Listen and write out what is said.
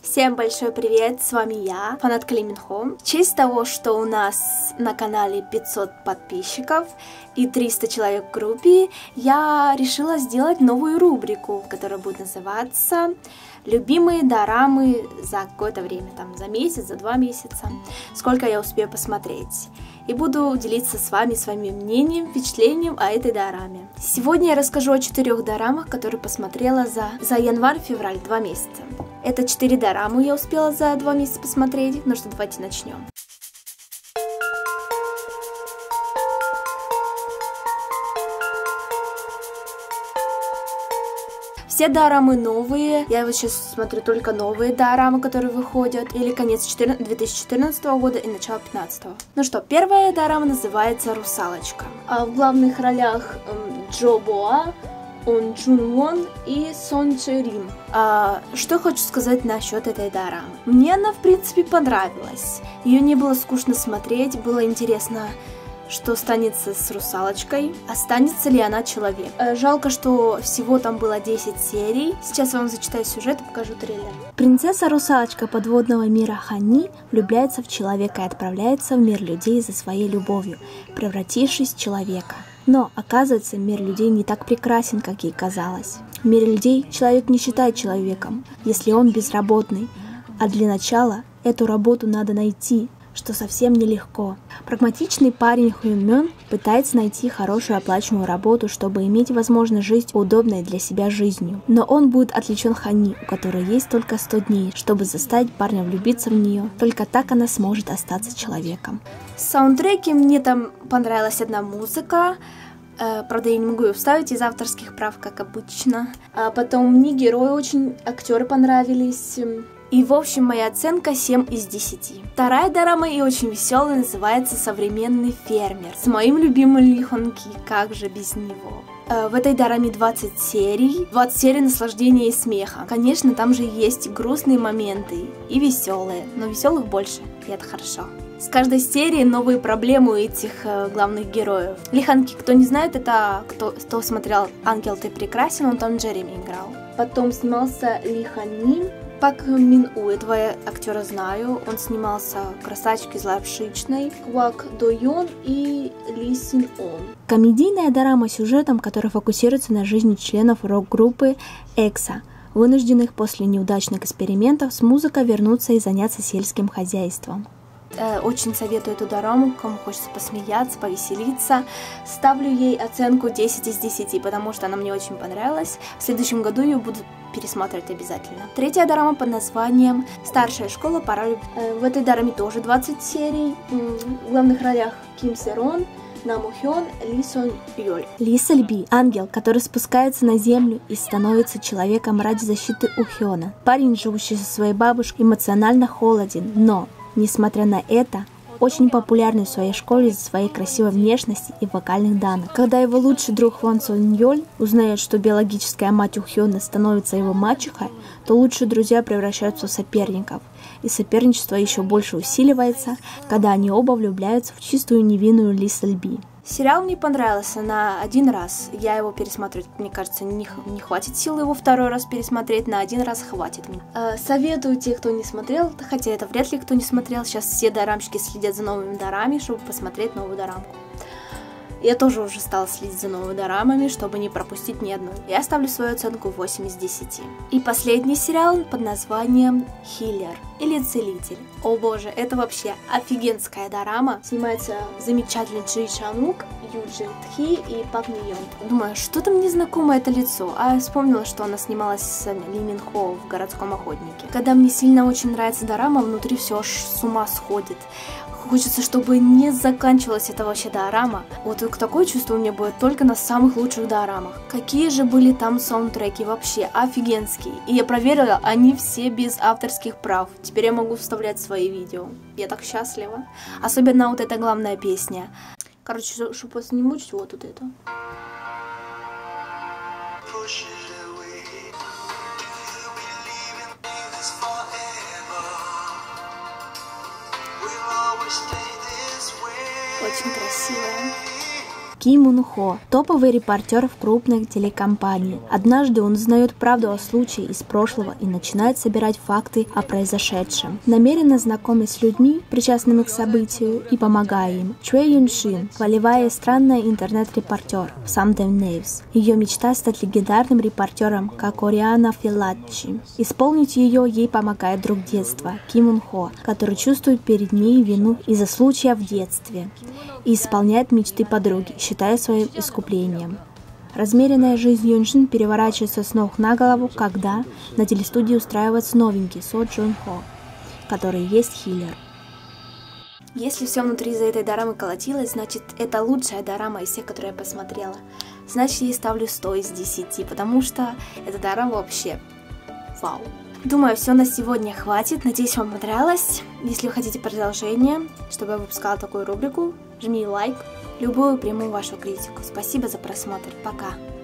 Всем большой привет, с вами я, фанатка Ли Мин Хо. В честь того, что у нас на канале 500 подписчиков и 300 человек в группе, я решила сделать новую рубрику, которая будет называться «Любимые дорамы за какое-то время», там за месяц, за 2 месяца, сколько я успею посмотреть. И буду делиться с вами своим мнением, впечатлением о этой дораме. Сегодня я расскажу о 4 дорамах, которые посмотрела за январь-февраль, 2 месяца. Это 4 дорамы я успела за 2 месяца посмотреть, ну что, давайте начнем. Все дорамы новые, я вот сейчас смотрю только новые дорамы, которые выходят, или конец 2014 года и начало 2015. Ну что, первая дорама называется «Русалочка». В главных ролях Джо Боа, Он Джун Вон и Сон Че Рим. Что хочу сказать насчет этой дорамы. Мне она, в принципе, понравилась. Ее не было скучно смотреть, было интересно, что станется с русалочкой, останется ли она человек. Жалко, что всего там было 10 серий. Сейчас я вам зачитаю сюжет и покажу трейлер. Принцесса-русалочка подводного мира Хани влюбляется в человека и отправляется в мир людей за своей любовью, превратившись в человека. Но, оказывается, мир людей не так прекрасен, как ей казалось. В мире людей человек не считает человеком, если он безработный. А для начала эту работу надо найти, что совсем нелегко. Прагматичный парень Хюн Мён пытается найти хорошую оплачиваемую работу, чтобы иметь возможность жить удобной для себя жизнью. Но он будет отвлечен Хани, у которой есть только 100 дней, чтобы заставить парня влюбиться в нее. Только так она сможет остаться человеком. В саундтреке мне там понравилась одна музыка. Правда, я не могу ее вставить из авторских прав, как обычно. Потом мне герои очень, актеры понравились. И, в общем, моя оценка 7 из 10. Вторая дорама и очень веселая, называется «Современный фермер». С моим любимым Ли Хон Ки, как же без него. В этой дораме 20 серий наслаждения и смеха. Конечно, там же есть грустные моменты и веселые, но веселых больше, и это хорошо. С каждой серии новые проблемы у этих главных героев. Ли Хон Ки, кто не знает, это кто смотрел «Ангел, ты прекрасен», он там Джереми играл. Потом снимался Ли Хани. Пак Мин У, этого актера знаю, он снимался в «Красавчике из Лапшичной», Квак До Йон и Ли Син Он. Комедийная дорама с сюжетом, который фокусируется на жизни членов рок-группы EXO, вынужденных после неудачных экспериментов с музыкой вернуться и заняться сельским хозяйством. Очень советую эту дораму, кому хочется посмеяться, повеселиться. Ставлю ей оценку 10 из 10, потому что она мне очень понравилась. В следующем году ее буду пересматривать обязательно. Третья дорама под названием «Старшая школа. Пора любить». В этой дораме тоже 20 серий. В главных ролях Ким Се Рон, Нам У Хён, Ли Сон Йоль. Ли Соль Би – ангел, который спускается на землю и становится человеком ради защиты У Хёна. Парень, живущий со своей бабушкой, эмоционально холоден, но, несмотря на это, очень популярный в своей школе из-за своей красивой внешности и вокальных данных. Когда его лучший друг Хван Сон Йоль узнает, что биологическая мать У Хёна становится его мачехой, то лучшие друзья превращаются в соперников. И соперничество еще больше усиливается, когда они оба влюбляются в чистую невинную Ли Соль Би. Сериал мне понравился на один раз. Я его пересмотреть, мне кажется, не хватит сил его второй раз пересмотреть, на один раз хватит. Советую тех, кто не смотрел, хотя это вряд ли кто не смотрел. Сейчас все дорамщики следят за новыми дорамами, чтобы посмотреть новую дорамку. Я тоже уже стала следить за новыми дорамами, чтобы не пропустить ни одну. Я ставлю свою оценку 8 из 10. И последний сериал под названием «Хиллер» или «Целитель». О боже, это вообще офигенская дорама. Снимается замечательный Джи Чан Ук, Ю Джин Тхи и Пак Ми Йон. Думаю, что-то мне знакомое это лицо. А я вспомнила, что она снималась с Ли Мин Хо в «Городском охотнике». Когда мне сильно очень нравится дорама, внутри все аж с ума сходит. Хочется, чтобы не заканчивалась эта вообще дорама. Вот такое чувство у меня будет только на самых лучших дорамах. Какие же были там саундтреки вообще офигенские. И я проверила, они все без авторских прав. Теперь я могу вставлять свои видео. Я так счастлива. Особенно вот эта главная песня. Короче, чтобы вас не мучить, вот это. Очень красивая. Ки Мун Хо, топовый репортер в крупной телекомпании. Однажды он узнает правду о случае из прошлого и начинает собирать факты о произошедшем. Намеренно знакомясь с людьми, причастными к событию, и помогая им. Чуэ Юн Шин, волевая и странная интернет-репортер в Someday News. Ее мечта стать легендарным репортером, как Ориана Филатчи. Исполнить ее ей помогает друг детства, Ки Мун Хо, который чувствует перед ней вину из-за случая в детстве и исполняет мечты подруги, считая своим искуплением. Размеренная жизнь Юншин переворачивается с ног на голову, когда на телестудии устраивается новенький Со Джун Хо, который есть хиллер. Если все внутри за этой дорамы колотилось, значит это лучшая дорама из всех, которые я посмотрела. Значит, я ей ставлю 100 из 10, потому что эта дорама вообще вау. Думаю, все на сегодня хватит. Надеюсь, вам понравилось. Если вы хотите продолжение, чтобы я выпускала такую рубрику, жми лайк. Любую приму вашу критику. Спасибо за просмотр. Пока.